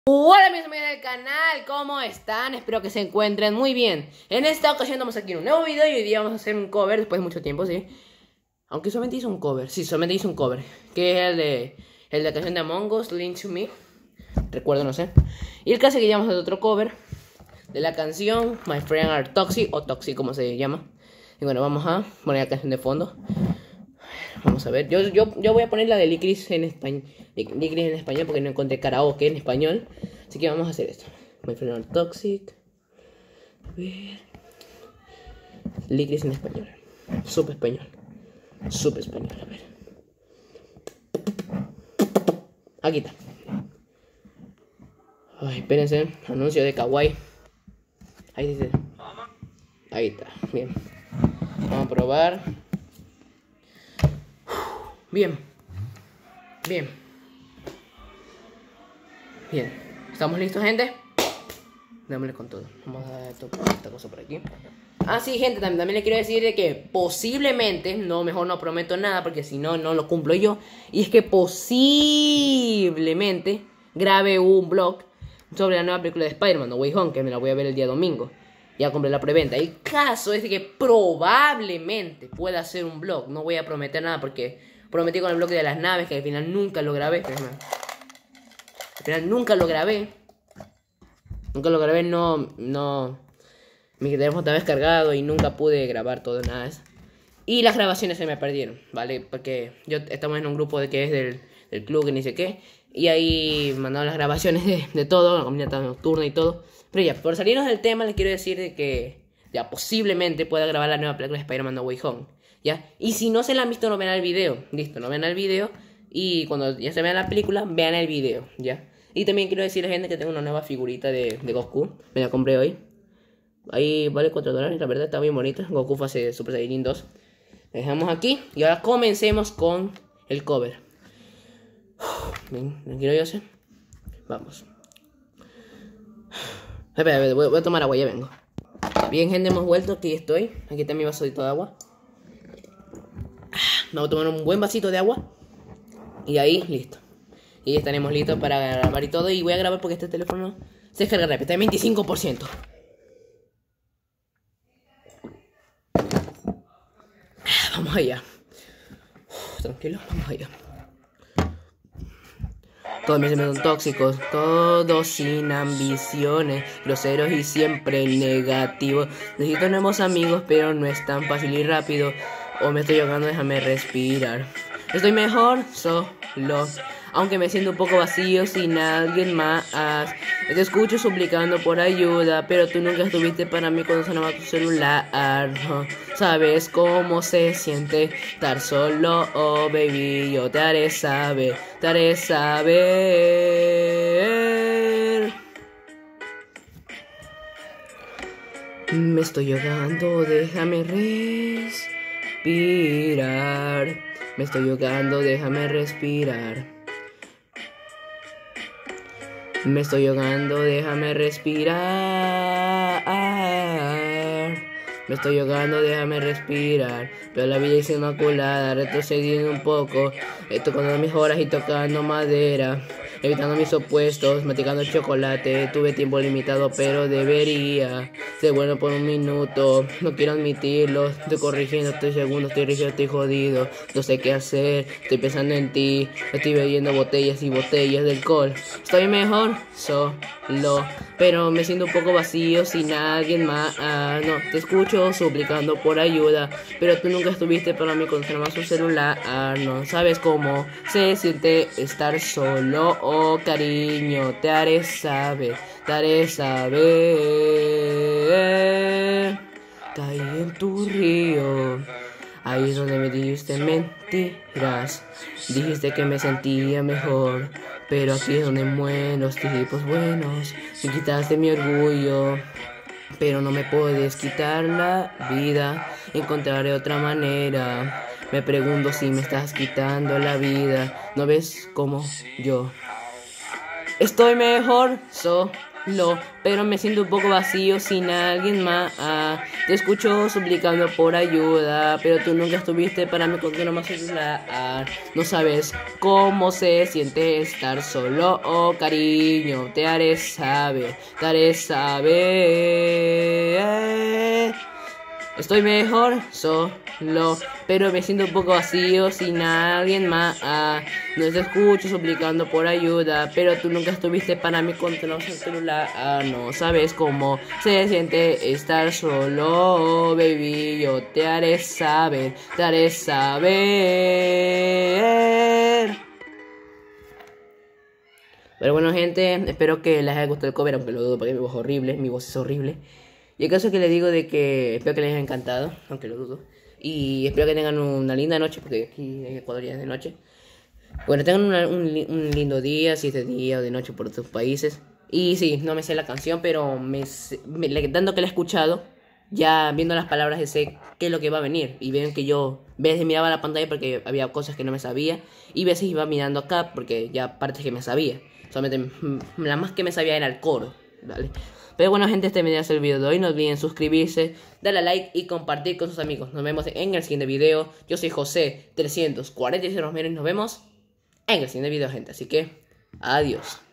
Hola mis amigos del canal, ¿cómo están? Espero que se encuentren muy bien. En esta ocasión estamos aquí en un nuevo video y hoy día vamos a hacer un cover después de mucho tiempo, ¿sí? Aunque solamente hice un cover, sí, solamente hice un cover, que es el de la canción de Among Us, Link to Me. Recuerdo, no sé. Y el caso es que ya vamos a hacer otro cover de la canción My Friend Are Toxic, o Toxic como se llama. Y bueno, vamos a poner la canción de fondo. Vamos a ver, yo voy a poner la de Licorice en español, Licorice en español porque no encontré karaoke en español. Así que vamos a hacer esto. My Friend Are Toxic. A ver. Licorice en español. Súper español. Súper español, a ver. Aquí está. Ay, espérense. Anuncio de Kawaii. Ahí dice. Ahí está, bien. Vamos a probar. Bien. Bien. Bien. ¿Estamos listos, gente? Dámosle con todo. Vamos a dar esta cosa por aquí. Ah, sí, gente, también le quiero decir de que posiblemente, no, mejor no prometo nada porque si no, no lo cumplo yo. Y es que posiblemente grabe un vlog sobre la nueva película de Spider-Man, No Way Home, que me la voy a ver el día domingo. Ya compré la preventa. El caso es de que probablemente pueda hacer un vlog. No voy a prometer nada porque prometí con el vlog de las naves que al final nunca lo grabé. Al final nunca lo grabé. No. Mi teléfono estaba descargado y nunca pude grabar todo, nada de eso. Y las grabaciones se me perdieron, ¿vale? Porque estamos en un grupo que es del club, que ni sé qué. Y ahí mandaron las grabaciones de todo, la caminata nocturna y todo. Pero ya, por salirnos del tema, les quiero decir de que ya posiblemente pueda grabar la nueva película de Spider-Man No Way Home, ¿ya? Y si no se la han visto, no vean el video. Listo, no vean el video. Y cuando ya se vean la película, vean el video, ¿ya? Y también quiero decirle, gente, que tengo una nueva figurita de Goku. Me la compré hoy. Ahí vale $4, la verdad está bien bonita. Goku Fase Super Saiyajin 2. La dejamos aquí y ahora comencemos con el cover. Bien, tranquilo, yo sé. Vamos. Espera, voy a tomar agua, ya vengo. Bien, gente, hemos vuelto, aquí estoy. Aquí está mi vasito de agua. Vamos a tomar un buen vasito de agua. Y ahí, listo. Y estaremos listos para grabar y todo. Y voy a grabar porque este teléfono se descarga rápido, está en 25%. Vamos allá. Tranquilo, vamos allá. Todos mis amigos son tóxicos, todos sin ambiciones, groseros y siempre negativos. Necesito nuevos amigos, pero no es tan fácil y rápido. O me estoy ahogando, déjame respirar. Estoy mejor solo, aunque me siento un poco vacío sin alguien más. Te escucho suplicando por ayuda, pero tú nunca estuviste para mí cuando sonaba tu celular. No sabes cómo se siente estar solo, oh baby, yo te haré saber, te haré saber. Me estoy ahogando, déjame respirar. Me estoy ahogando, déjame respirar. Me estoy ahogando, déjame respirar. Me estoy ahogando, déjame respirar. Pero la vida es inmaculada, retrocediendo un poco. Tocando mis horas y tocando madera. Evitando mis opuestos, masticando chocolate. Tuve tiempo limitado, pero debería ser bueno por un minuto. No quiero admitirlo, estoy corrigiendo, estoy segundo, estoy rígido, estoy jodido. No sé qué hacer, estoy pensando en ti. Estoy bebiendo botellas y botellas de alcohol. Estoy mejor solo, pero me siento un poco vacío sin alguien más. No, te escucho suplicando por ayuda, pero tú nunca estuviste para mí cuando sonaba su celular. No sabes cómo se siente estar solo. Oh cariño, te haré saber, te haré saber. Caí en tu río, ahí es donde me dijiste mentiras. Dijiste que me sentía mejor, pero aquí es donde mueren los tipos buenos. Me quitaste mi orgullo, pero no me puedes quitar la vida. Encontraré otra manera. Me pregunto si me estás quitando la vida. ¿No ves como yo estoy mejor solo? pero me siento un poco vacío sin alguien más. Te escucho suplicando por ayuda, pero tú nunca estuviste para mí cuando no más celular. No sabes cómo se siente estar solo, oh cariño, te haré saber, te haré saber. Estoy mejor solo, pero me siento un poco vacío sin alguien más. No te escucho suplicando por ayuda, pero tú nunca estuviste para mí con tu celular. No sabes cómo se siente estar solo, baby. Yo te haré saber, te haré saber. Pero bueno, gente, espero que les haya gustado el cover, aunque lo dudo porque mi voz es horrible, mi voz es horrible. Y el caso es que les digo de que espero que les haya encantado, aunque lo dudo. Y espero que tengan una linda noche, porque aquí en Ecuador ya es de noche. Bueno, tengan un lindo día, si es de día o de noche por otros países. Y sí, no me sé la canción, pero dando que la he escuchado, ya viendo las palabras sé qué es lo que va a venir. Y ven que yo a veces miraba la pantalla porque había cosas que no me sabía. Y a veces iba mirando acá porque ya partes que me sabía. Solamente la más que me sabía era el coro, ¿vale? Pero bueno, gente, este video es el video de hoy. No olviden suscribirse, darle a like y compartir con sus amigos. Nos vemos en el siguiente video. Yo soy José 346 Romero y nos vemos en el siguiente video, gente. Así que, adiós.